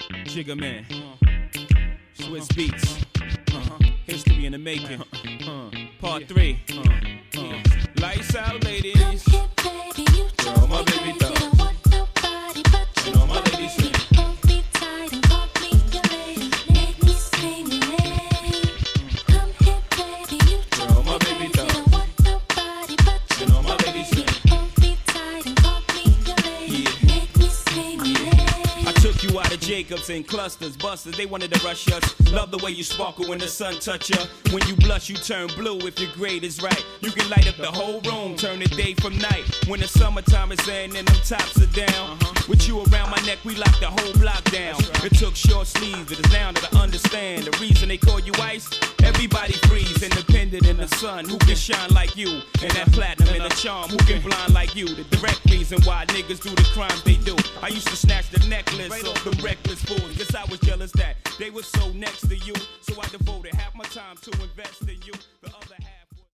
Jigga Man, Swiss Beats, History in the Making, Part 3. Lights out, ladies. Where all my baby dogs? And all my ladies sing. Where all my baby dogs? And all my ladies sing. Took you out of Jacobs and clusters, busters, they wanted to rush us. Love the way you sparkle when the sun touch ya. When you blush, you turn blue if your grade is right. You can light up the whole room, turn the day from night. When the summertime is in and them tops are down. With you around my neck, we lock the whole block down. It took short sleeves, but it's now that I understand the reason they call you ice. Everybody freeze, independent in the sun. Who can shine like you? And that platinum and the charm, who can blind like you? The direct reason why niggas do the crimes they do. I used to snatch the necklace off them reckless fools. Guess I was jealous that they were so next to you. So I devoted half my time to invest in you.